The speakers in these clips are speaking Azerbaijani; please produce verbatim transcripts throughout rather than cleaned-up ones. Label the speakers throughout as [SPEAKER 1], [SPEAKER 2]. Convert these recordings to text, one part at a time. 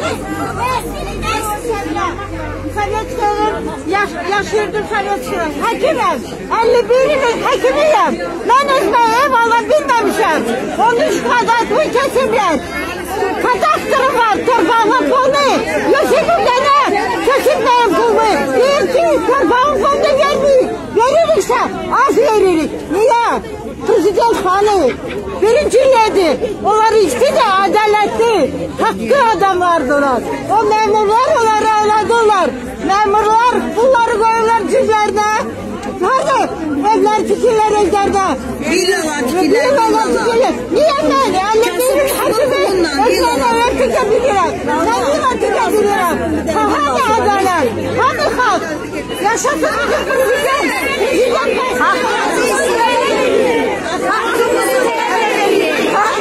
[SPEAKER 1] Yaş, yaşıyordum Sovyetçiler. Həkiməm. əlli bir ilin həkimiyəm. Mən özümə ev ala bilməmişəm. on üç kadar toy kesimlər. Kadastrım var, torpağın pulunu. Yosedim mənə, kesilməyim pulunu. Deyir ki, torpağın pulunu verməyik. Veririksə, az veririk. Niyə? Prezident xanı birinci yedi. Onlar ikisi de adaletli, hakkı adamlardılar. O memurlar onları ağladılar. Memurlar bunları koyuyorlar cüzlerine. Hadi evler fikirler evlerde.
[SPEAKER 2] Villalar fikirler.
[SPEAKER 1] Villalar fikirler. Niye böyle? Anne benim hakımı özlerine tükebilirim. Ben villa tükebilirim. Hani adalet? Hani halk? Yaşasın bizim prezident. Prezident hakkımızı isteyelim. Hakkımızı isteyelim.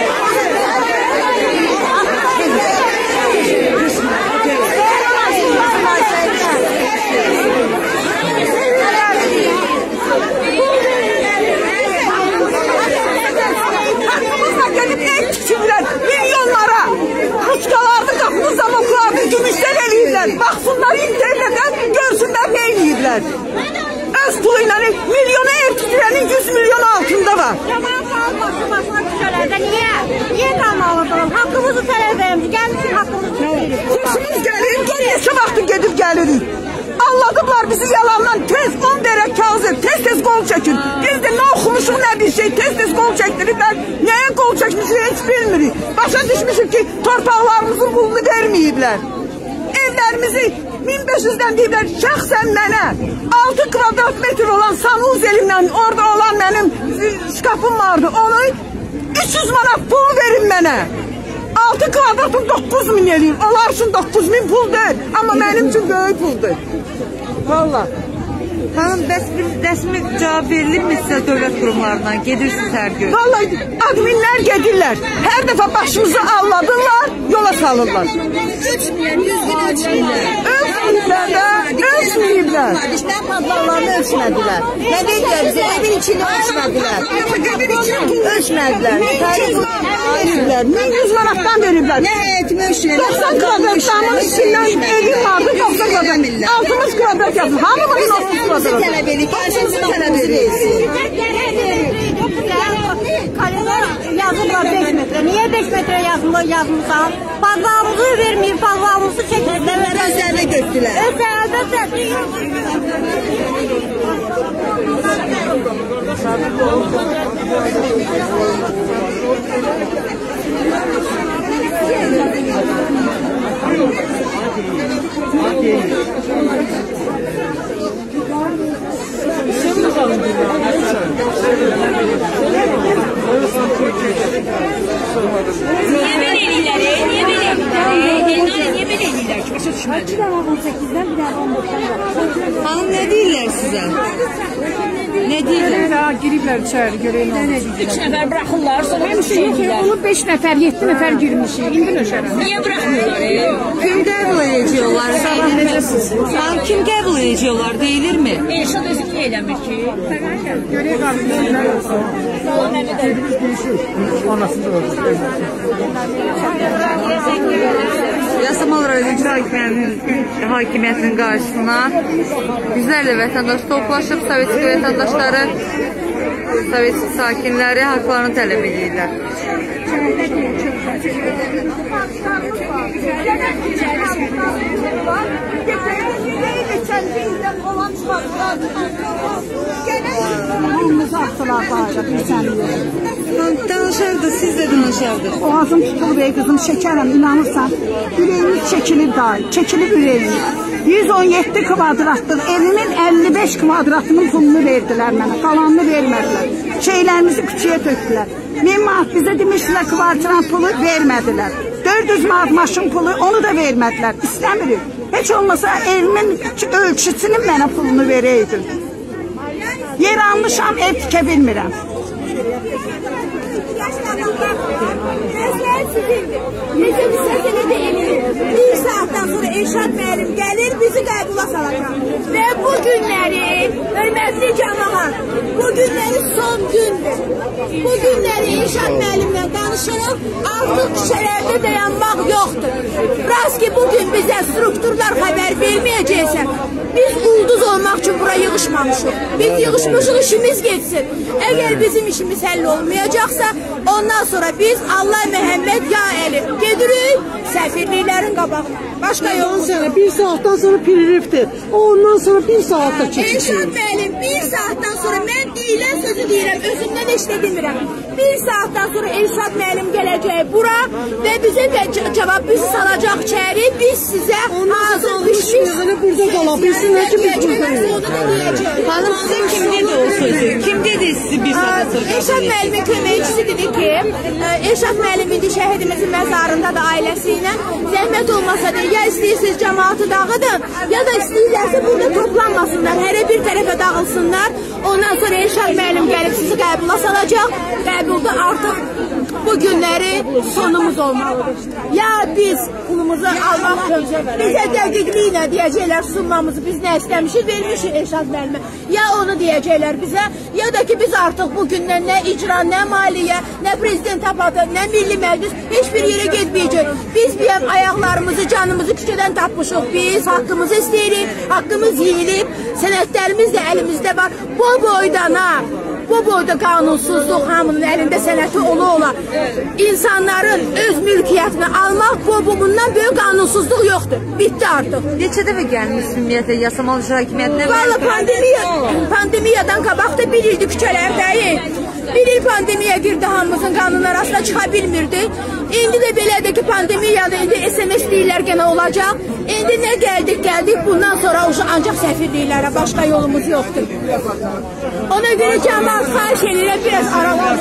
[SPEAKER 2] Milyonlara kıçkalardı kapını zamoklardı gümüşler eləyirlər. Baxsınlar internetten görsünler ne eləyirlər. Öz puluyla milyona ev tutuyanın yüz milyon altında var.
[SPEAKER 1] Niye? Niye kalmalıdır? Hakkımızı talep edin. Gelmişsin hakkımızı talep.
[SPEAKER 2] Kursumuz gelir, neçə vaxtı gedib gelirik. Alladıblar bizi yalandan tez on derek kağızı tez tez kol çekin. Biz de ne okumuşuk ne bir şey tez tez kol çektirirler. Neye kol çekmişik hiç bilmirik. Başa düşmüşük ki torpaqlarımızın pulunu vermeyiblər. Evlerimizi bin beş yüzden deyiblər şəxsən mənə altı kvadrat metr olan sanuz elimden orada olan benim şkafım vardı. Onu üç yüz manat pul verin mənə. altı kvadratım dokuz min eləyir. Onlar üçün dokuz min pul deyil. Amma benim için böyük puldur. Valla.
[SPEAKER 3] Hanım, bəs bir rəsmi cavab verilirmi sizə dövlət qurumlarından? Gedirsiniz hər gün.
[SPEAKER 2] Vallahi adminler gedirlər. Her defa başımızı alladırlar, yola salırlar.
[SPEAKER 4] Ölçməyən, yüz gün ölçməyən.
[SPEAKER 2] Ölçməyiblər də, ölçməyiblər.
[SPEAKER 4] Kardeşler fazlalarını ölçmədilər. Ne deyirlər bize? Evin içini ölçmədilər. Ölçmədilər.
[SPEAKER 2] Veriblər, min yüz manatdan veriblər.
[SPEAKER 4] Ne heyetimi ölçmədilər?
[SPEAKER 2] doksan kvadratlarının içindən evim vardı, doksan kvadrat. altmış kvadrat yazın. Hamı bunun otuz kvadrat.
[SPEAKER 4] Bizi tələb edik, karşımızı tələb edik.
[SPEAKER 1] Kalender yazılmıyor beş metre. Niye beş metre yazmışsan? Fazlamızı vermeyip fazlamızı çekmişler.
[SPEAKER 4] Özlerine götürdüler.
[SPEAKER 1] Özlerine
[SPEAKER 5] Niye böyle elirler? Niye böyle elirler? Ellerine niye böyle elirler? Başa düşmedi.
[SPEAKER 1] Bir tane on sekizden bir tane on dokuzdan.
[SPEAKER 3] Hanım, ne deyirlər sizə? Ne deyirlər?
[SPEAKER 6] Daha giriblər içəri, görəyim nə deyirlər.
[SPEAKER 5] Üç nefer bırakırlar, sonra bir şey
[SPEAKER 6] Yox,
[SPEAKER 5] elirler.
[SPEAKER 6] onu beş nəfər, yeddi nəfər girmişik. İndi nöşərəm.
[SPEAKER 5] Niye bırakmıyorlar?
[SPEAKER 3] Kim qəbul edəcəklər?
[SPEAKER 6] Sabah necəsiz?
[SPEAKER 3] Hanım, kim qəbul edəcəklər, deyilirmi?
[SPEAKER 5] Elşad özü ki eyləmir ki.
[SPEAKER 6] Görək qarşılar olsun.
[SPEAKER 3] Yasamal rayon icra hakimiyyətinin qarşısına yüzlərlə vətəndaş toplaşıb, Sovetski vətəndaşları, Sovetski sakinləri haqlarını tələb edirlər.
[SPEAKER 6] Elimizi attılar bağıra, bir saniye.
[SPEAKER 3] Danışardı, siz də danışardı.
[SPEAKER 6] Boğazım tutulur ey kızım, şekerəm, inanırsan. Ürəyimiz çəkilib dahi, çəkilib ürəyimiz. yüz on yeddi kvadratlıq evimin əlli beş kvadratının pulunu verdilər mənə, qalanını vermədilər. Şeylərimizi küçüyə tökdülər. min manat bizə demişdilər kvartiran pulu vermədilər. dörd yüz manat maşın pulu, onu da vermədilər. İstəmirik. Heç olmasa evimin ölçüsünün mənə pulunu verəydin. Yer almışam, ev tikə bilmirəm.
[SPEAKER 1] Mesleğe sizindir. Bizim sesini emin. Bir saatten sonra Elşad müəllim gelir, bizi qəbula salacaq. Ve bu günleri, hörmətli cəmaat, bu günleri son gündür. Bu günleri Elşad müəllimlə danışırıq, artıq küçələrdə dayanmaq yoxdur. Rast ki bu
[SPEAKER 7] onlar xəbər verməyəcəksə, biz ulduz olmaq üçün bura yığışmamışıq. Biz yığışmışıq, işimiz geçsin. Əgər bizim işimiz həll olmayacaqsa, ondan sonra biz Allah Məhəmməd ya Əli gedirik səfirliklərin qabağına. Başqa yolumuz
[SPEAKER 6] yok. Bir saattan sonra piririfdir. Ondan sonra bir saatte çekişir.
[SPEAKER 7] Elşad müəllim, bir saatdan sonra mən deyilən sözü deyirəm, özümdən heç də demirəm. Bir saatdan sonra Elşad müəllim gələcək bura və bizə də cavab bizi salacaq içəri, biz sizə hazır düşmüş.
[SPEAKER 6] Burada qalabilsin, nə ki biz buradayız.
[SPEAKER 3] Hanım sizə kim dedi o sözü? Kim dedi sizi bir saat sonra?
[SPEAKER 7] Elşad müəllimin köməkçisi dedi ki, Elşad müəllim indi şəhidimizin məzarındadır ailəsi ilə. Zəhmət olmasa deyir, ya istəyirsiniz cəmaatı dağıdın, ya da istəyirlərsə burada toplanmasınlar, hərə bir tərəfə dağılsınlar. Ondan sonra Elşad müəllim gəlib sizi qəbula salacaq. Qəbulda artıq bu günləri sonumuz olmalıdır. Ya biz pulumuzu almaq üçün bizə dəqiqliklə deyəcəklər sunmamızı, biz nə istəmişik, vermişik Elşad müəllimə. Ya onu deyəcəklər bizə, ya da ki biz artıq bugündən nə icra, nə maliyyə, nə prezident apadı, nə milli məclis heç bir yerə getməyəcək. Biz bir ayaqlarımızı, canımızı küçədən tapmışıq. Biz haqqımızı istəyirik, haqqımız yeyilib, sənədlərimiz də əlimizdə var. Bu boydana, bu boyda qanunsuzluq hamının əlində sənəti ola-ola insanların öz mülkiyyətini almaq, bu bundan böyük qanunsuzluq yoxdur. Bitti artıq.
[SPEAKER 3] Neçə dəfə gəlmiş ümumiyyətlə Yasamal hakimiyyətinə?
[SPEAKER 7] Valla pandemiya, pandemiyadan qabaq da bir ildi küçələrdəyik. Bir il pandemiya girdi, hamımızın qanunun arasına çıxa bilmirdi. İndi də belədir ki pandemiyada indi S M S deyirlər gənə olacaq. İndi nə gəldik gəldik, bundan sonra ancaq səfirliklərə, başqa yolumuz yoxdur. Ona görə cəmaat xahiş edirəm, biraz aralar.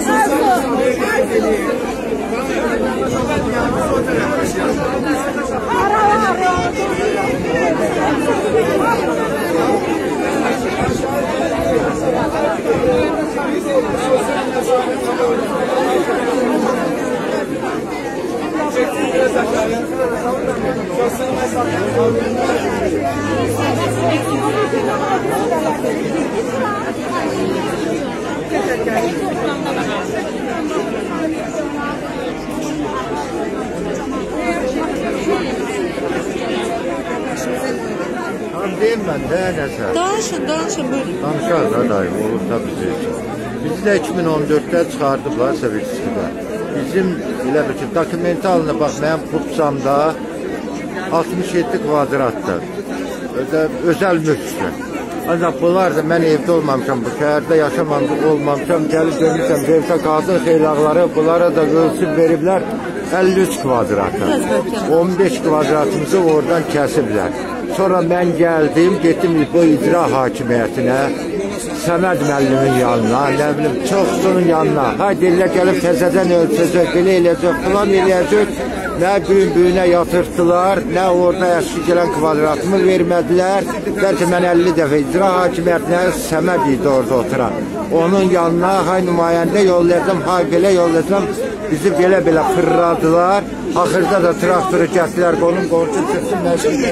[SPEAKER 8] Deyim mən də nəsə.
[SPEAKER 3] Danışın, danışın, buyurun.
[SPEAKER 8] Danışar da dayım, olur da bizi. Bizi də iki min on dörddə çıxardıblar Səvirçisidə. Bizim elə bir ki, dokumentalına bax, mənim Qupsamda altmış yeddi kvadratdır. Özəl mülkdür. Ancaq bunlar da mən evdə olmamışam, bu şəhərdə yaşamamışam, olmamışam, gəlib dönmüşəm, versə qadın xeylaqları, bunlara da ölçüb veriblər əlli üç kvadratı. on beş kvadratımızı oradan kəsiblər. Sonra mən gəldim, getdim bu icra hakimiyyətinə, Səməd müəllimin yanına, nə bilim, çoxsunun yanına. Ha, deyirlər gəlib təzədən ölçəcək, belə eləyəcək, falan eləyəcək. Nə büyün-büyünə yatırtdılar, nə orada əşki gələn kvadratımı vermədilər. Bəlkə mən əlli dəfə icra hakimiyyətinə Səməd idi orada oturan. Onun yanına, hay nümayəndə yollayacam, hay belə yollayacam. Bizi belə-belə fırladılar. Axırda da traktoru gətirlər, qonum qorcu çıxsın, məşqdə.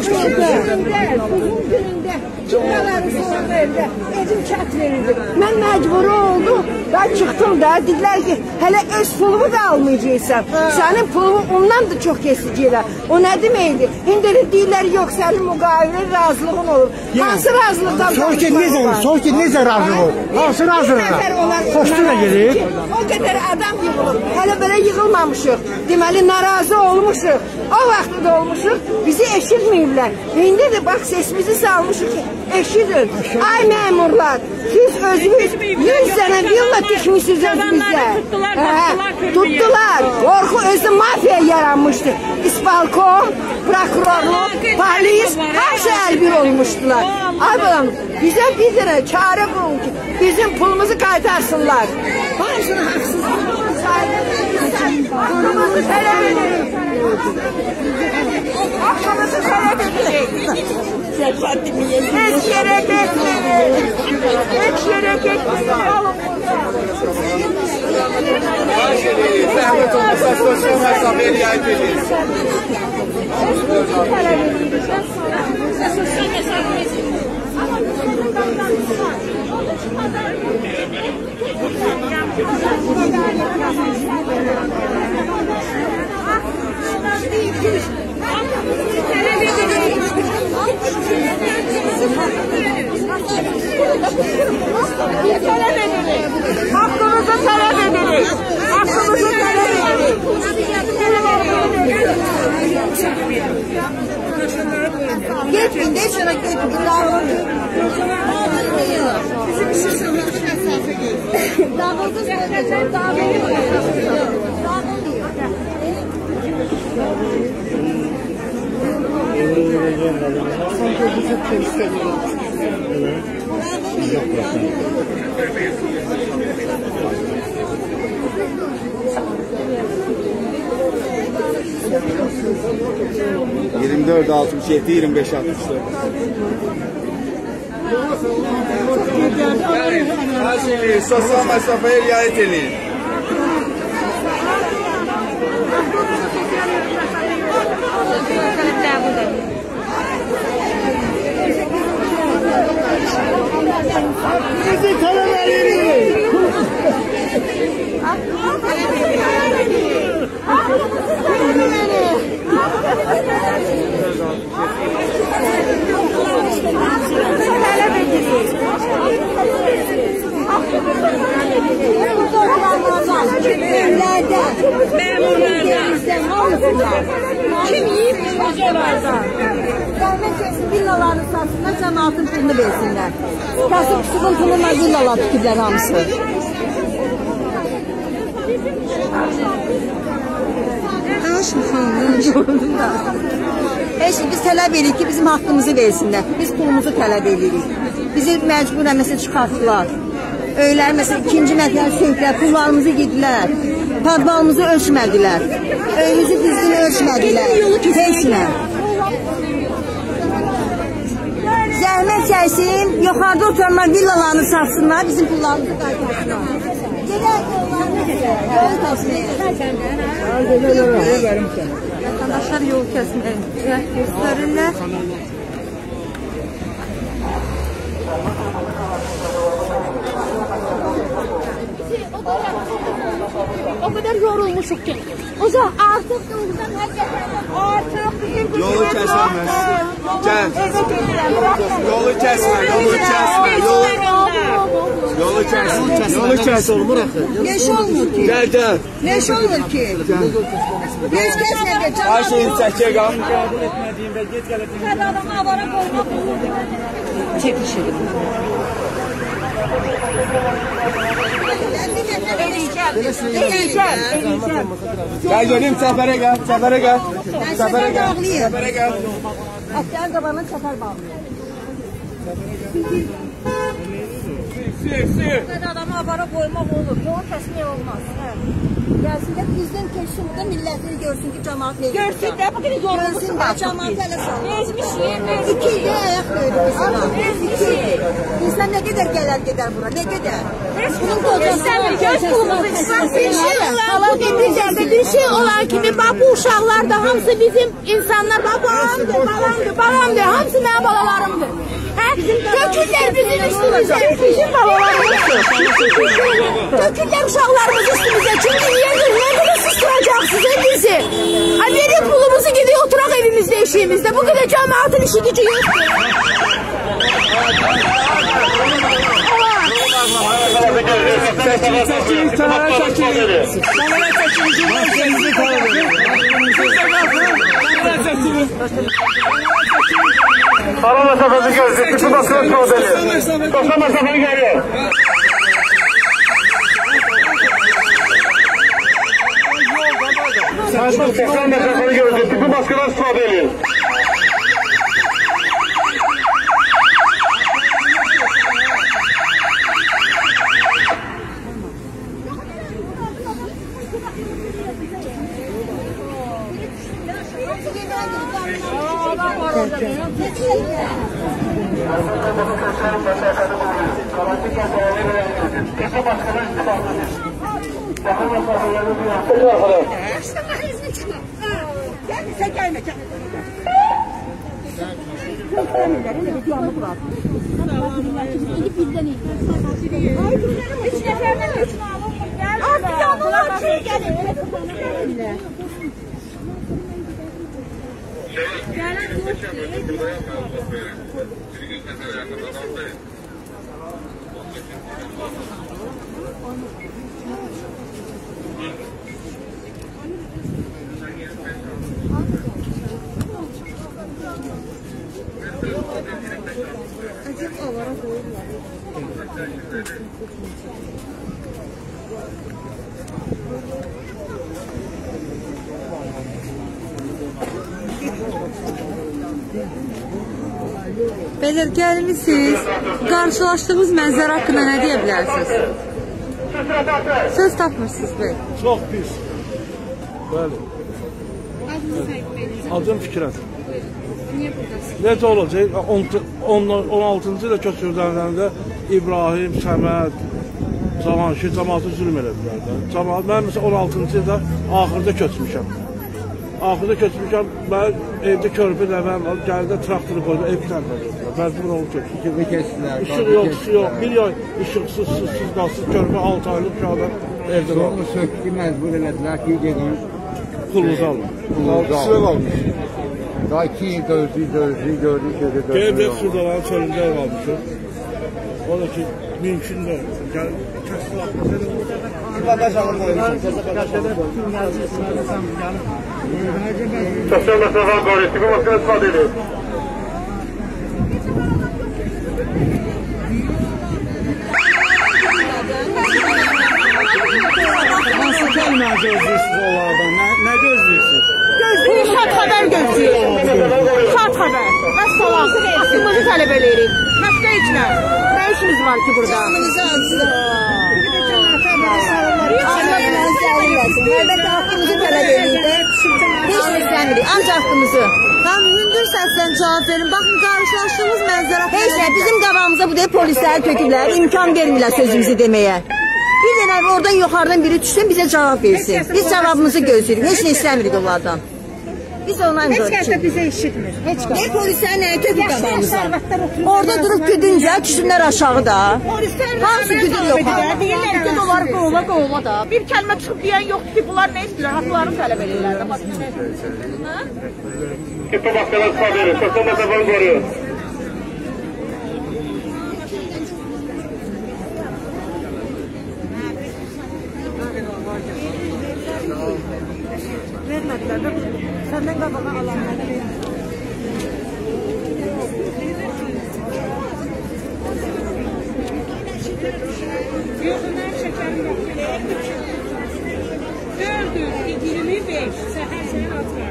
[SPEAKER 1] Cümlələri sonra evdə, evim kət verildi. Mən məcbur oldum, ben çıxdım da, dedilər ki, hələ öz pulumu da almayacaqsan. Sənin pulumu ondan da çox kesəcəklər. O nə deməkdir? İndi deyirlər, yox, sənin müqavilə razılığın olur. Hansı razılıqdan?
[SPEAKER 9] Soğuk ki, necə olur? Soğuk ki, necə razılıq olur? Hansı razılıq? Xoşlu da gelir.
[SPEAKER 1] O qədər adam yığılır, hələ belə yığılmamışıq. Deməli, narazı olmuşuq. O vaxtı da olmuşuq, bizi eşitməyiblər. İndi də bax, sesimizi salmışıq ki, eşidin. Ay məmurlar, siz özünüz yüz dənə villa tikmişsiniz özünüzdə. Tutdular. Qorxu özü mafiya yaranmışdı. İsbalkom, prokurorluq, polis, hər şey əlbir olmuşdular. Ay balam, bizə bir dənə çarə bulun ki, bizim pulumuzu qaytarsınlar. Hamısını haqsız. Hakkımızı talep edelim. Hakkımızı talep edelim. Hiç yere gitmeyin. Hiç yere gitmeyin. Alın
[SPEAKER 10] Zahmet olmasa sosyal mesafeye riayet edin.
[SPEAKER 5] Sosyal mesafeye
[SPEAKER 7] Talep edin.
[SPEAKER 10] yirmi dört altmış yedi yirmi beş altmış dört. Her şeyi sosyal mesafeye riayet edin.
[SPEAKER 9] Bizi talebeleri.
[SPEAKER 1] Kim yiyip yiyeceklerden? Gelmek için villaların satsınlar, cemaatın pulunu versinler. Kasıp sıkıntılığına villalar tükürler hamısı. Heç biz tələb edirik ki, bizim haqqımızı versinlər. Biz pulumuzu tələb edirik. Bizi məcburən məsələn çıxartdılar. Öylər məsələn ikinci mətlərini söydülər, pullarımızı yedilər. Padvalımızı ölçmədilər. Öyümüzü düzgün ölçmədilər. Heçlə. Zəhmət çəksin, yuxarıda oturanlar villalarını satsınlar, bizim pullarımızı qaytarsınlar. Gedək
[SPEAKER 3] Vatandaşlar yol kəsməyə cəhd göstərirlər.
[SPEAKER 7] O kadar yorulmuşuk ki. O zaman artık doğrudan artık bizim
[SPEAKER 10] Yolu kesilmez. Gel. Yolu kesme, yolu kesme, yolu Yolu kes, yolu kes olmur axı.
[SPEAKER 1] Leş olmur ki.
[SPEAKER 10] Gel gel.
[SPEAKER 1] Leş olmur ki. Leş kesmedi.
[SPEAKER 10] Her şeyin çəkə qal.
[SPEAKER 1] Sen adamı avara koymak olur. Çekişelim.
[SPEAKER 10] Gel gelin sefere gel, sefere gel. Sefere gel, sefere gel.
[SPEAKER 1] Aslan kabanın sefer bağlıyor. Sen adamı avara koymak olur. Yol kesmeye olmaz. Gelsinler bizden kesin de milletleri görsün ki cemaat ne? Görsün de bakın görsün de cemaat hele sağlar. İki de ayak koydu mesela. Bizden ne kadar gelir gider bura, ne kadar? Bunun kocası göz bulumuzu israf bir şey olan, bu dediğimde bir şey olan kimi bak bu uşaklar da hamısı bizim insanlar bak balamdır, balamdır, balamdır, hamısı benim balalarımdır. Döküller bizim üstümüze, bizim babalarımızdır. Döküller uşaklarımız üstümüze. Çünkü niyedir, ne kadar sustuраcaksınız bizi? Ha verin pulumuzu gidiyor oturak evimizde, eşiğimizde. Bu kadar cemaatın işi gücü yok.
[SPEAKER 10] Çekin, çekin, kenara çekin. Kenara çekin. Kenara çekin.
[SPEAKER 9] Ara mesafesi gelsin. Bütün basın modeli. Koşma mesafeni geliyor. Koşma mesafeni gelsin. Bütün baskılar istifade edin.
[SPEAKER 1] Sen gelme. Artık yanılar şey gelin.
[SPEAKER 3] Belə gəlmişsiniz, qarşılaşdığımız mənzərə haqqında nə deyə bilərsiniz? Söz tapmırsınız bey.
[SPEAKER 11] Çox pis. Bəli. Adım Fikrət.
[SPEAKER 3] Niyə buradasınız?
[SPEAKER 11] Necə olacaq? on altıncı ilə köçürdənlərində İbrahim, Səməd, Cavanşir cəmaatı zülm elədilər də. Cəmaat, mən məsələn on altıncı ildə axırda köçmüşəm. Axırda köçmüşəm, mən evdə körpü nəvəm, gəldə traktoru qoydu, ev tərpədirlər. Məcbur olub köçmüşəm.
[SPEAKER 10] İşığı keçdilər.
[SPEAKER 11] İşıq yox, su yox. Bir ay işıqsız, susuz, qalsız körpü altı aylıq uşaqlar evdə qalır.
[SPEAKER 10] Sonra sökdü, məcbur elədilər ki, gedin.
[SPEAKER 11] Pulunuzu alın.
[SPEAKER 10] Pulunuzu
[SPEAKER 11] Sıra qalmış.
[SPEAKER 10] Daha iki il dözdü, dözdü, gördük, gördük, gördük.
[SPEAKER 11] Qeyd et, Sudaların çölündə ev almışıq. O da ki, mümkün də. Gəl, kəsdi atmışıq.
[SPEAKER 10] Qadaş alın qoyursun.
[SPEAKER 11] Sosyal mesafe gayret gibi maskara ispat ediyor.
[SPEAKER 9] Nasıl kelime gözlüyorsunuz onlardan? Ne, ne gözlüyorsunuz?
[SPEAKER 1] Gözlüyük, şart xəbər gözlüyük. Şart xəbər. Bəs salam, haqqımızı tələb edirik. Başqa heç nə. Nə işimiz var ki burada?
[SPEAKER 4] Canımızı alsın. Allah mənzəri versin. Əlbəttə haqqımızı tələb edirik. Heç nə istəmirik, ancaq haqqımızı.
[SPEAKER 3] Tam hündür səsdən cavab verin. Baxın, qarşılaşdığımız mənzərə
[SPEAKER 4] Heç nə, bizim qabağımıza bu deyə polisləri töküblər, imkan vermirlər sözümüzü deməyə. Bir dənə oradan yuxarıdan biri düşsün, bizə cavab versin. Biz cavabımızı gözləyirik, heç nə istəmirik onlardan. Biz ondan
[SPEAKER 6] Heç kəs də bizə işitmir. Heç kəs.
[SPEAKER 4] Ne polislər, nə töküb qabağımıza. Orada durub güdüncə, düşsünlər aşağıda. Hamısı güdür yuxarı.
[SPEAKER 1] Deyirlər ki, dolar qovula qovula da. Bir kəlmə çıxıb deyən yoxdur ki, bunlar nə istəyirlər? Haqlarını tələb edirlər.
[SPEAKER 11] Kitle maskara ispat ediyor. Sosyal mesafe koruyor.
[SPEAKER 1] Vermədilər də səndən qabağa alanları vermədilər. Yox, mən şəkərim yox. dörd yüz iyirmi beş səhər səhər atlar.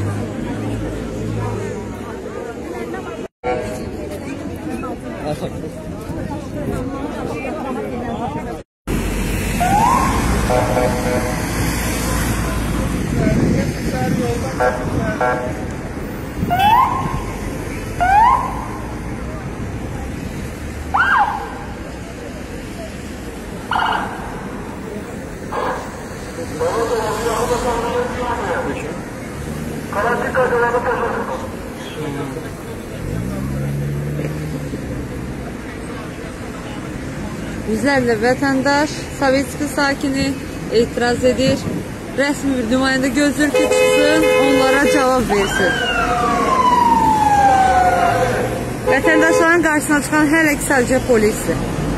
[SPEAKER 3] Yüzlərlə vətəndaş, Sovetski sakini etiraz edir. Rəsmi bir nümayəndə gözlür ki, çıxsın, onlara cavab versin. Vətəndaşların qarşısına çıxan hər iki sadəcə polisdir.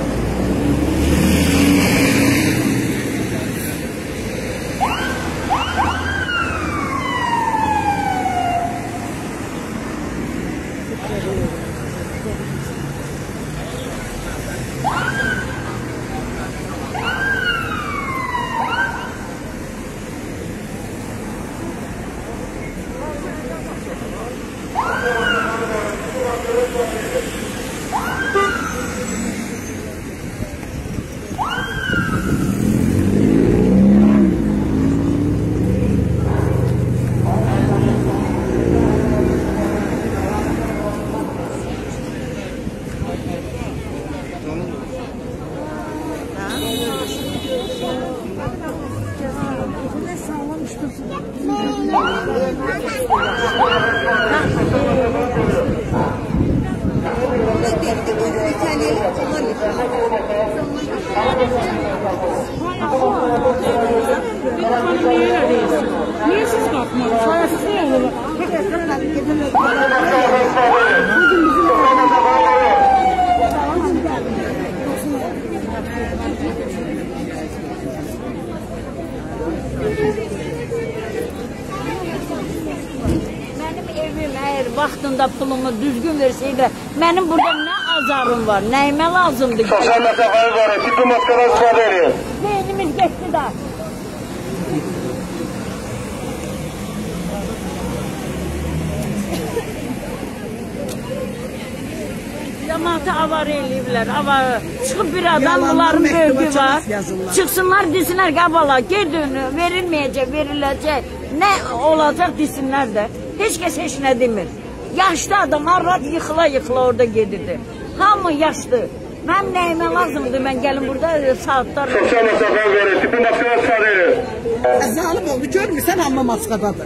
[SPEAKER 1] Niye siz kalkmadınız? Sayasız ne olur? Benim evim eğer vaxtında pulumu düzgün verseydi, benim burada ne azarım var, neyime lazımdı?
[SPEAKER 11] Sosyal mesafeyi koruyor. Kitle maskara ispat ediyor.
[SPEAKER 1] Beynimiz geçti de. cəmaatı avar eləyiblər, avarı. Çıxıb bir adam, bunların bölgü var. Çıxsınlar, desinlər qabala, geri dönür, verilməyəcək, veriləcək. Nə olacaq desinlər də. Heç kəs heç nə demir. Yaşlı adam, arvad yıxıla-yıxıla orada gedirdi. Hamı yaşlı. Mənim nəyimə lazımdır, mən gəlin burada saatlar...
[SPEAKER 10] Sosyal məsafə verir, tipi maskada çıxar edir.
[SPEAKER 2] Zalim oldu, görmürsən amma maskadadır.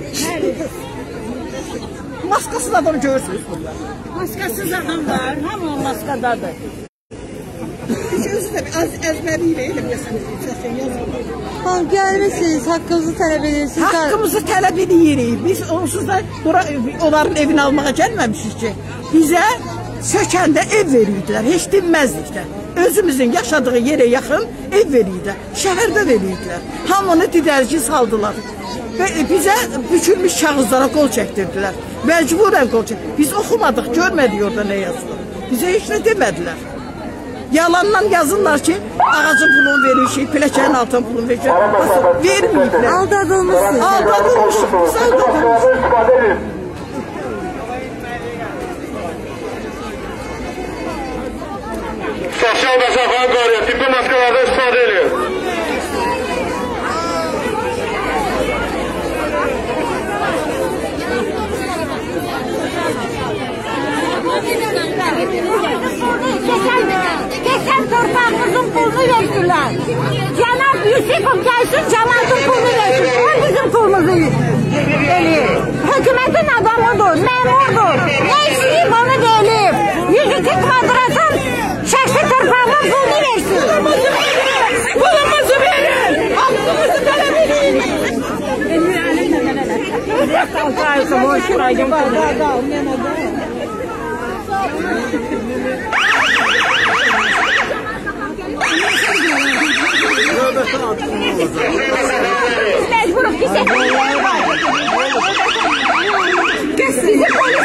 [SPEAKER 2] Maskasız adamı görürsünüz burada.
[SPEAKER 1] Maskasız adam var, hamı maskadadır.
[SPEAKER 2] Özü də əzməri ilə elə biləsiniz.
[SPEAKER 3] Tamam, gəlmişsiniz, haqqımızı tələb edirsiniz.
[SPEAKER 2] Haqqımızı tələb edirik. Biz onsuz da bura, onların evini almağa gəlməmişik ki. Bizə sökəndə ev verirdilər, heç dinməzdik də. Özümüzün yaşadığı yerə yaxın ev verirdilər, şəhərdə verirdilər. Hamını didərci saldılar. Və bizə bükülmüş kağızlara qol çəkdirdilər. Məcburən qol çəkdirdilər. Biz oxumadıq, görmədik orada nə yazılır. Bizə heç nə demədilər. Yalandan yazırlar ki, ağacın pulunu verir, piləkənin altın pulunu verir. Verməyiblər.
[SPEAKER 3] Aldadılmışsınız.
[SPEAKER 2] Aldadılmışıq, biz aldadılmışıq.
[SPEAKER 10] Sosyal mesafəni qoruyor, tipi maskalarda istifadə edilir.
[SPEAKER 1] Geçen torpağımızın pulunu verdiler. Cenab Yusuf'um gelsin, cemaatin pulunu versin. O bizim pulumuzu veriyor. Hükümetin adamıdır, memurdur. Ne isteyeyim onu değilim. yüz iki kvadratın şəxsi torpağımın pulunu versin.
[SPEAKER 2] Pulumuzu verin. Hakkımızı tələb edin.
[SPEAKER 1] Kalkaysa boş bırakın. Biz mecburuz ki seçimler var. Bizi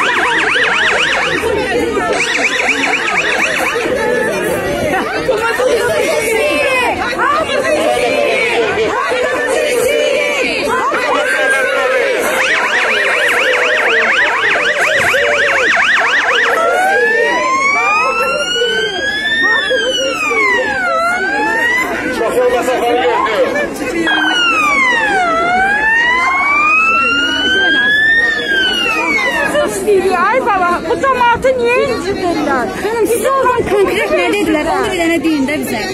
[SPEAKER 10] Sosyal mesafəni gördük.
[SPEAKER 1] Ay baba, bu tomatı niye incidirler?
[SPEAKER 5] Hanım, size olan konkret ne dediler? Onu bir tane deyin de bize.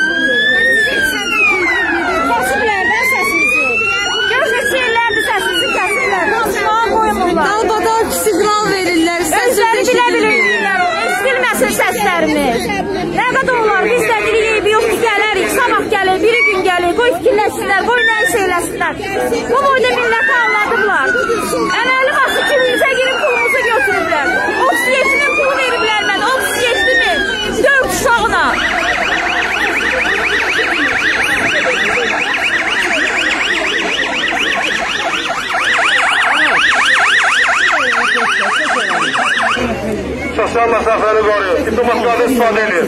[SPEAKER 1] Kasıblərdən səsimizi. Görüşəcəklərdir səsimizi kəsirlər. Osman qoymurlar.
[SPEAKER 3] Dalbadal siqnal verirlər.
[SPEAKER 1] Özləri bilə bilirlər onu. Eşidilməsin səslərimiz. Nə qədər olar, biz də deyirik, yox gələrik, sabah gəlir, biri gün gəlir, qoy fikirləsinlər, qoy nə iş eləsinlər. Bu boyda milləti anladıblar. Əməli başı kimimizə girib pulumuzu götürürlər. otuz yeddinin pulu veriblər mən, otuz yeddi min. Dörd uşağına.
[SPEAKER 10] Sosyal mesafəni qoruyor, tipi maskada istifadə edilir.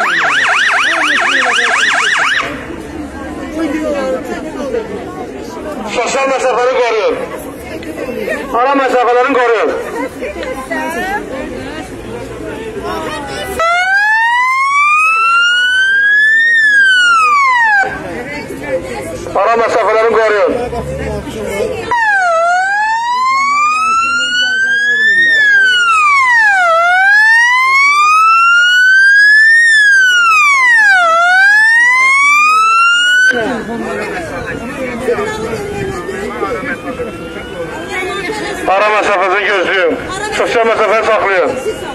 [SPEAKER 10] Sosyal mesafəni qoruyor. Ara mesafelerini koruyor. Ara mesafelerini koruyor. Ara mesafesini gözlüyorum. Sosyal mesafeyi saklıyorum.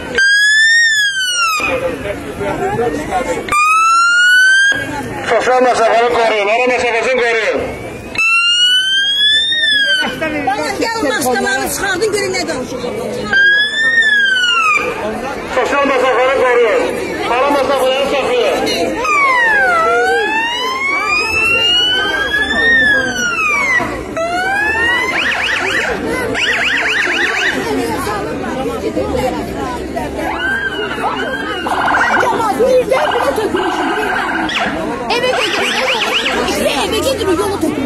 [SPEAKER 10] Sosyal mesafeyi koruyorum. Ara mesafesini koruyorum.
[SPEAKER 4] Bana gel maskalarını çıkardın görün ne danışıyorsun.
[SPEAKER 10] Sosyal mesafeyi koruyorum. Ara mesafelerini saklıyorum.
[SPEAKER 7] Eve gidin, işte eve gidin yolu toplayın.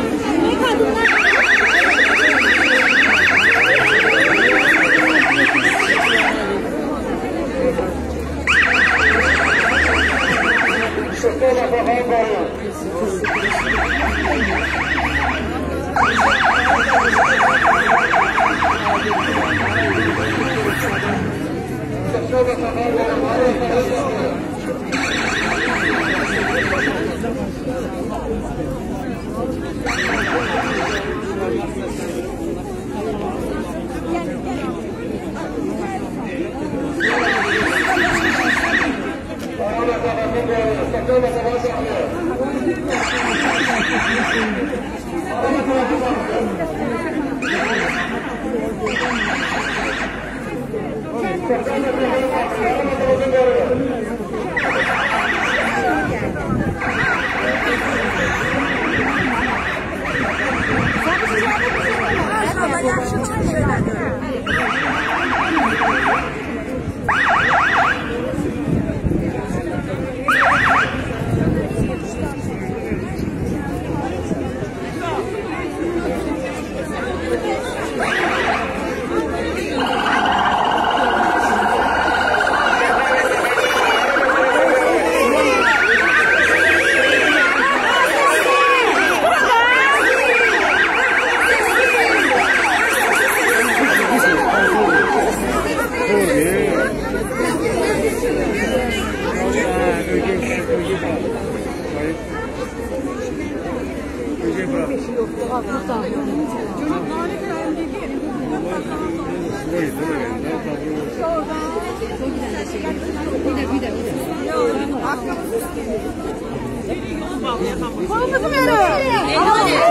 [SPEAKER 7] Kolunuzu verin.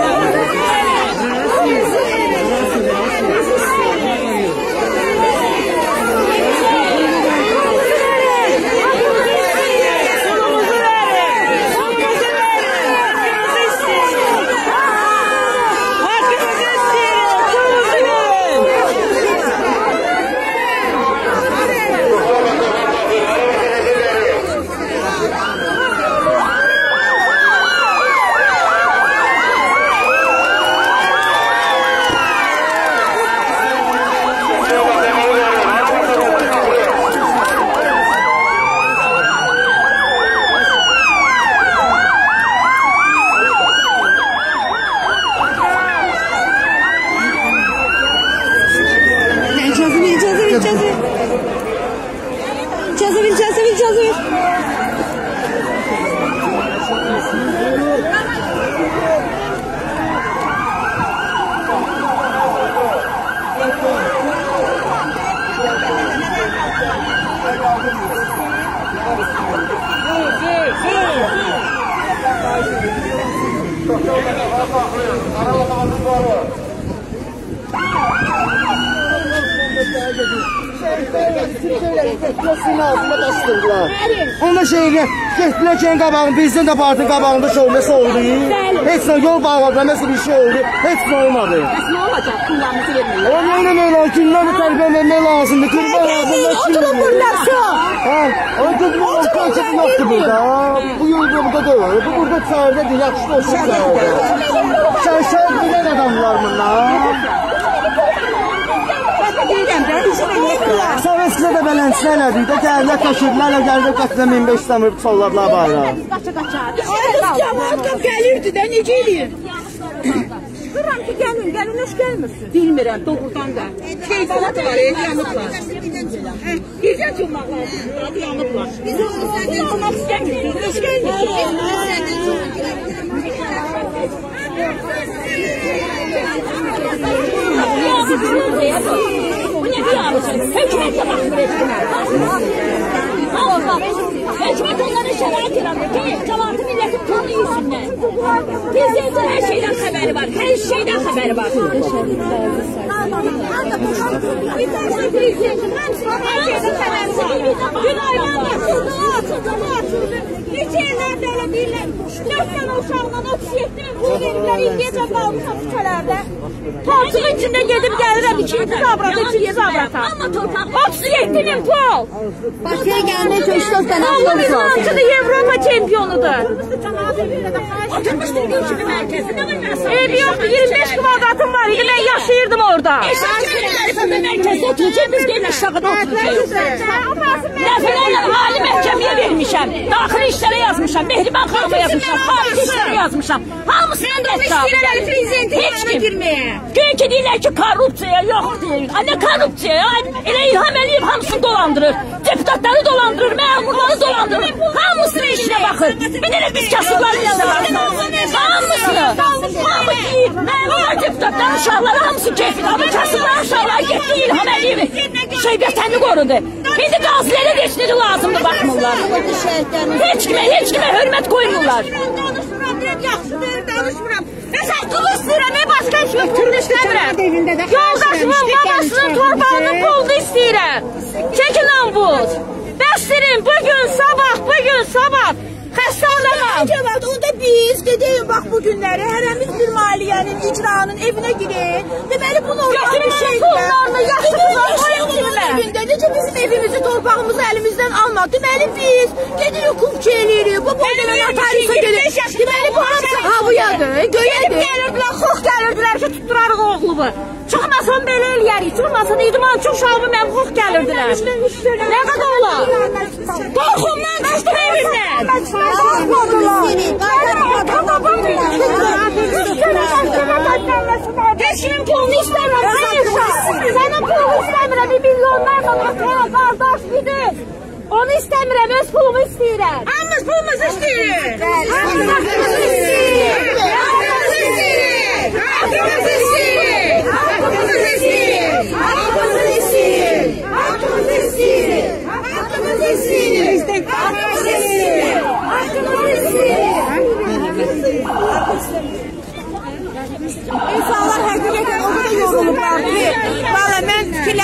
[SPEAKER 9] Onda şeyle getdilər ki, qabağın, bizdən də partinin qabağında şöhləsi oldu. Heç nə yol bağladılar, nasıl bir şey oldu, heç nə olmadı.
[SPEAKER 7] Ne olacak? Kullanması vermiyor.
[SPEAKER 9] O neyle böyle, günleri tərbiyə vermək lazımdır, kurban lazımdır.
[SPEAKER 7] Oturun bunlar şu.
[SPEAKER 9] Ha, o gün bu orta yoktu burada. Bu yolda burada değil, bu burada çağırdadır, yaxşı olsun çağırda. Sen şahit bilen adamlar bunlar. Sovetçilər də beləncilər elədik də, gəlirlər, təşirlərlə gəlirlər, qətilə min beş yüz dəmir solladılar bayrağı.
[SPEAKER 7] Qaça qaça. Ay cəmaat da gəlirdi də, necə eləyir? Qıram ki, gəlin, gəlin, heç gəlmirsin. Bilmirəm, doğrudan da. Keyfəlat var, yanıblar. Bircə cümmaq lazım, yanıblar. Biz onu almaq istəmirsiniz, heç gəlmirsiniz. Bu ne bir ağrısın? Hükümet de bakmıyor etkiler. Hükümet onların şerait yaratıyor ki cevabı milletin tanıyorsunlar. Bizde her şeyden haberi var. Her şeyden haberi var. Bir tane prezidentin hepsinin her şeyden haberi var. Dün ayağım açıldı, açıldı, açıldı. Neçə yerlər belə deyirlər, dörd sənə uşağından otuz yeddi min pul verirlər, indiyəcə qalmışam küçələrdə. Tortuğun içində gedib gəlirəm, ikinci zabrata, ikinci zabrata. otuz yeddi min pul.
[SPEAKER 4] Bakıya gəlmək üçün üç dörd dənə
[SPEAKER 7] avtobus lazım. Altıncıdır, Avropa çempionudur. Oturmuşdur bir kimi mərkəzində var. Ev yoxdur, iyirmi beş kvadratım var idi, mən yaşayırdım orada. Mərkəzdə oturacaq, biz gəlin aşağıda oturacaq. Nəfələrlə ali məhkəməyə vermişəm. Daxili işlərə yazmışam, Mehriban xanıma yazmışam, xarici işlərə yazmışam. Hamısından da istəyirlər, heç kim. Gün ki deyirlər ki, korrupsiya yox deyir. Ne korrupsiya? Elə İlham Əliyev hamısını dolandırır. Deputatları dolandırır, məmurları dolandırır. Hamısının işine bakır. Bir de biz kasıbların yanına bakır. Hamısını. Hamı deyir, məmurlar, deputatlar, uşaqları hamısı keyfir. Ama kasıblar uşaqlar getdi İlham Əliyev. Şey vətəni qorudu. İndi qazilərə də işleri lazımdır, bakmırlar. Heç kimə, heç kimə hörmət koymurlar. Yaxşıdır, danışmıram. Məsəl qılıq istəyirəm, başqa heç bir pulunu istəmirəm. Yoldaşımın babasının torpağının pulunu istəyirəm. Çəkin lan bu. Bəstirin, bugün, sabah, bugün, sabah. Xəstə olamam. Onda biz gedəyim bax bu günləri, hərəmiz bir maliyyənin, icranın evinə girin. Deməli bu normal bir şeydir.
[SPEAKER 1] Pullarını yaxşıqlar koyun
[SPEAKER 7] filmə. Necə bizim evimizi, torpağımızı əlimizdən alma. Deməli biz gedirik hukukçu eləyirik. Bu boydan notariusa gedir. Deməli bu hamısı havıyadır, göyədir.
[SPEAKER 1] Gəlirdilər, xox gəlirdilər ki, tutturarıq oğlumu. Çıxmasın belə eləyərik, çıxmasın idmançı uşağımı mən xox gəlirdilər. Nə qədər olar? Qorxumdan çıxdım evimdən. Keçinin pulunu istəmirəm, sənin pulunu istəmirəm, bir milyonlarla oturan qardaş bidir. Onu istəmirəm, öz pulumu istəyirəm.
[SPEAKER 7] Hamımız pulumuzu istəyirik.
[SPEAKER 1] Hamımız pulumuzu istəyirik. Hamımız istəyirik. Hamımız istəyirik. Hamımız istəyirik. Hamımız istəyirik.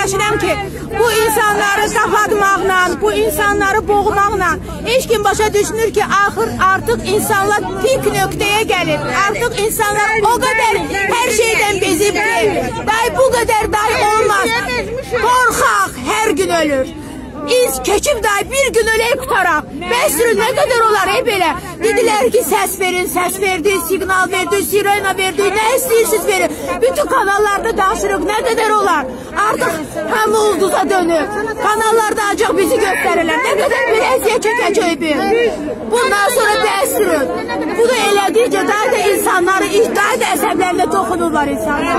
[SPEAKER 7] fikirləşirəm ki, bu insanları qapadmaqla, bu insanları boğmaqla heç kim başa düşmür ki, axır artıq insanlar pik nöqtəyə gəlir. Artıq insanlar o qədər hər şeydən bezib ki, day bu qədər day olmaz. Qorxaq hər gün ölür. İz keçib day bir gün öləyib qutaraq. Bəsrün nə qədər olar ey belə. Dedilər ki, səs verin, səs verdi, siqnal verdi, sirena verdi, nə istəyirsiniz verin. Bütün kanallarda danışırıq, nə qədər olar. Artıq həm ulduza dönüb. Kanallarda ancaq bizi göstərirlər. Nə qədər bir əziyyət çəkəcək bir. Bundan sonra bəsrün. Bu da elədikcə daha da insanları, daha da əsəblərlə toxunurlar insanlar.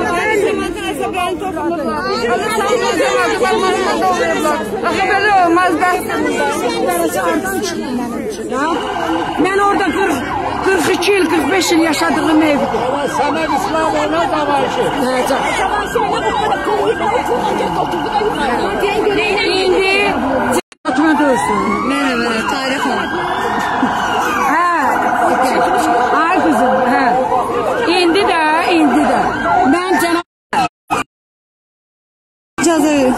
[SPEAKER 6] Belə olmaz bəsrün. Mən orada qırx iki il, qırx beş il yaşadığım evdir.
[SPEAKER 9] Səməd İslamoğlu'na davaşı.
[SPEAKER 6] İndi Fatma Dövsün.
[SPEAKER 3] Mənə, mənə, Tarix hanım.
[SPEAKER 6] Hə, ay qızım, hə. İndi də, indi də. Mən cənab...
[SPEAKER 3] İcazə verin.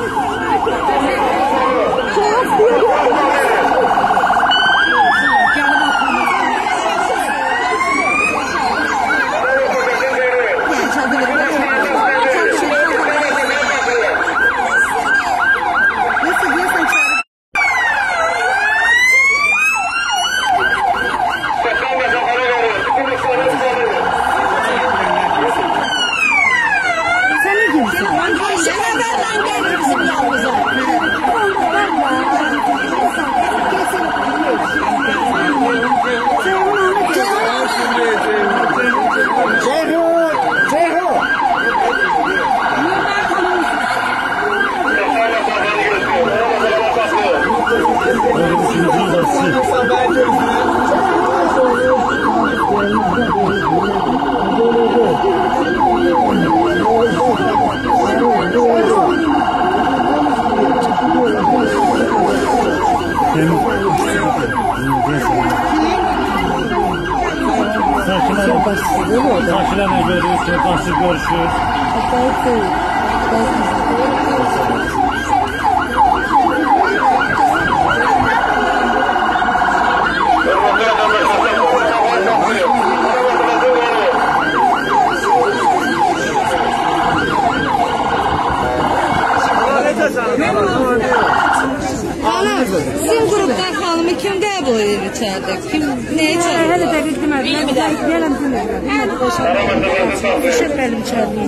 [SPEAKER 12] Sakilerle görüşürüz, nasıl görüşürüz?
[SPEAKER 3] Sizin grupdan xanımı kim qəbul edir içəridə? Kim, nəyə çağırır?
[SPEAKER 6] Hələ dəqiq demədim. Mən deyələm demədim. Mən qoşarım. Düşür mənim içəridə.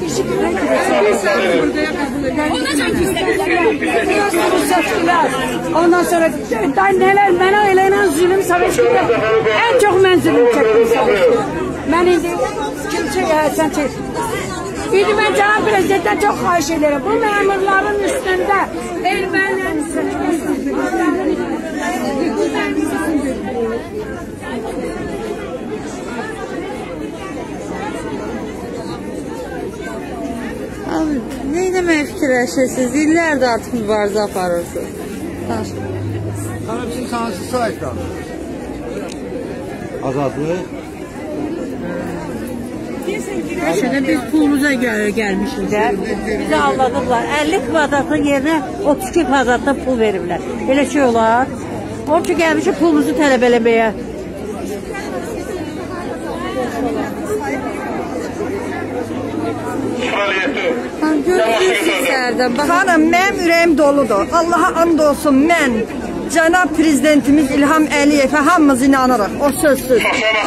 [SPEAKER 6] Ondan sonra neler mənə eləyən zülüm Sovetskidə ən çox mən zülüm çəkdim Sovetskidə. Mən indi kim çək, sən çək. İndi mən cənab prezidentdən çox xahiş ederim. Bu məmurların üstündə ermənilərin
[SPEAKER 3] Abi, nə eləmək fikirləşirsiniz? İllərdir artıq mübarizə aparırsınız.
[SPEAKER 8] Hanım, siz hansı saytdan? Azadlıq.
[SPEAKER 1] Şimdi biz pulumuza göre gelmişiz. Bizi aldadılar. elli kvadratın yerine otuz iki kvadratda pul verirler. Böyle şey olar. Onun için gelmişiz pulumuzu tələb eləməyə.
[SPEAKER 2] Xanım, mənim ürəyim doludur. Allaha and olsun, mən cənab prezidentimiz İlham Əliyevə hamımız inanırıq, o sözsüz.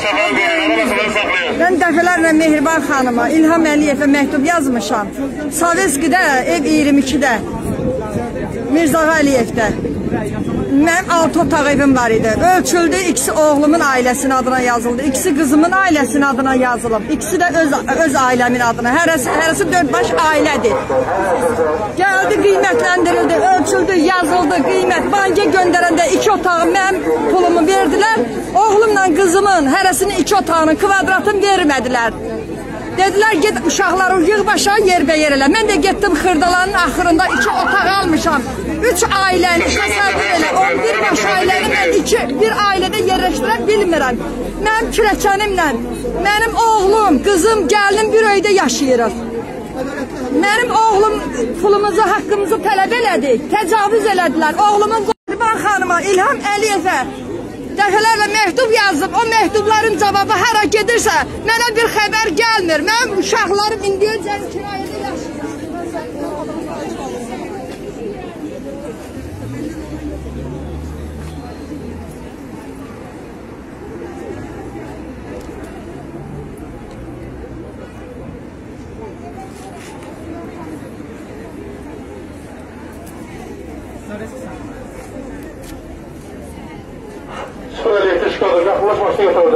[SPEAKER 2] Mən dəfələrlə Mehriban xanıma İlham Əliyevə məktub yazmışam. Sovetskidə, ev iyirmi ikidə, Mirzağa Əliyevdə. Mənim altı otaq evim var idi. Ölçüldü, ikisi oğlumun ailəsinin adına yazıldı. İkisi qızımın ailəsinin adına yazılıb. İkisi də öz, öz ailəmin adına. Hərəsi, hərəsi dörd baş ailədir. Gəldi, qiymətləndirildi, ölçüldü, yazıldı, qiymət. Bankə göndərəndə iki otağı mənim pulumu verdilər. Oğlumla qızımın hərəsinin iki otağının kvadratını vermədilər. Dedilər, get uşaqları yığ başa yerbə yer elə. Mən də getdim Xırdalanın axırında iki otaq almışam. Üç ailəni təsəvvür elə. on bir baş ailəni mən iki, bir ailədə yerləşdirə bilmirəm. Mənim kürəkənimlə, mənim oğlum, qızım, gəlinim bir öydə yaşayırıq. Mənim oğlum pulumuzu, haqqımızı tələb elədi. Təcavüz elədilər. Oğlumun Qurban xanıma, İlham Əliyevə dəfələrlə məktub yazdım. O məktubların cavabı hara gedirsə, mənə bir xəbər gəlmir. Mənim uşaqlarım indiyəcən kirayədə yaşayır.
[SPEAKER 13] Söyle çıkardı, yaklaş başta yatırdı.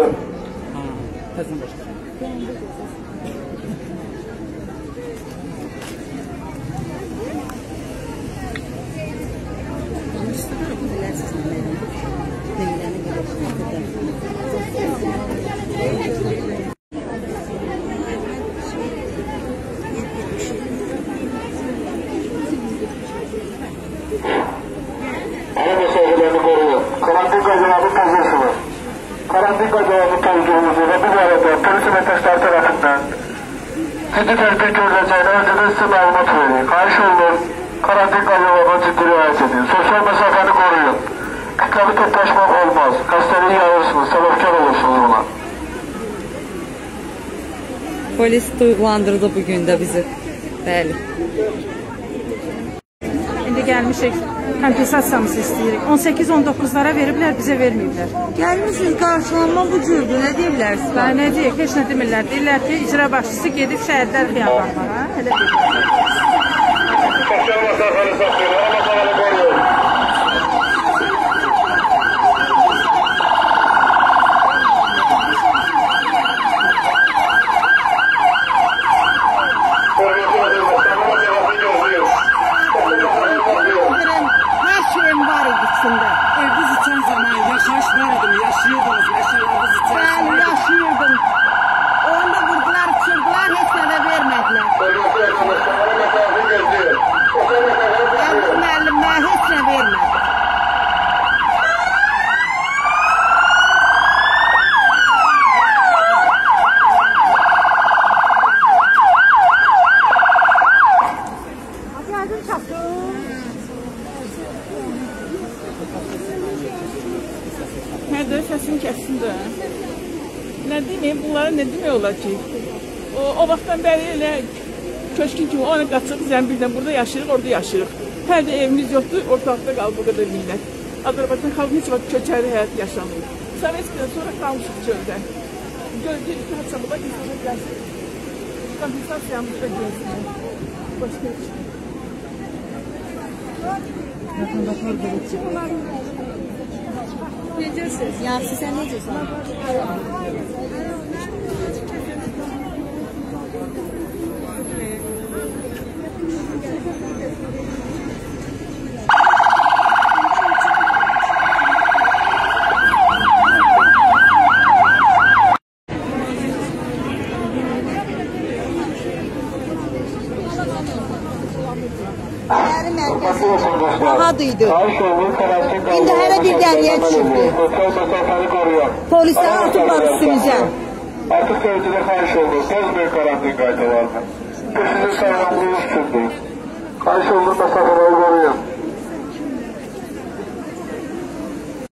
[SPEAKER 13] Karantin cevabı tezlersiniz. Karantin cevabı tezlersiniz ve bu arada polis emektaşlar tarafından ciddi tehdit görüleceğine önceden size malumat verin. Karşı olun, karantin cevabına ciddi riayet edin. Sosyal mesafeni koruyun. Kitlevi toplaşmak olmaz. Hastaneyi yayırsınız, sebepkar olursunuz buna.
[SPEAKER 3] Polis duygulandırdı bugün de bizi. Bəli.
[SPEAKER 6] İndi gəlmişik, kompensasiyamızı istəyirik. on səkkiz on doqquzlara veriblər, bizə verməyiblər.
[SPEAKER 3] Gəlmişsiniz, qarşılanma bu cürdür. Nə deyirsiniz?
[SPEAKER 6] Daha nə deyək, heç nə demirlər. Deyirlər ki, icra başçısı gedib şəhərlər xiyabanlara. Elə deyirlər.
[SPEAKER 13] Sosyal mesafeni saklayın, ara mesafeni koruyun.
[SPEAKER 1] Her şeyim var idi içinde.
[SPEAKER 14] Eviniz için zaman yaşayış vardı, yaşıyordunuz, yaşayırdınız için.
[SPEAKER 1] Ben yaşıyordum. Onda vurdular, çırdılar, hiç de vermediler. Benim müəllimə hiç ne vermedi.
[SPEAKER 2] Nerede sesim kesin de. Ne diyeyim, bunlara ne demək olar ki? O, o vaxtdan bəri elə köşkün kimi ona qaçıq zəmbildən burada yaşayırıq, orada yaşayırıq. Hər də evimiz yoxdur, ortalıqda qalıb bu qədər millət. Azərbaycan xalqı heç vaxt köçəri həyat yaşamır. Sovetskidən sonra qalmışıq çöldə. Göldə iki haçamıda insanlar gəlsin. Kompensasiyamızı da görsünlər. Başka bir şey.
[SPEAKER 4] Ne diyorsunuz? Yasin sen ne diyorsun? Rahadıydı. İndi hələ bir dəniyə düşürdü. Polislər atıblar üstümüzə.
[SPEAKER 13] Artık tevcide karşı oldu. Bozmayın karantin kaydalarını. Sizin sağlamlığınız içindir. Karşı olun, mesafeleri koruyun.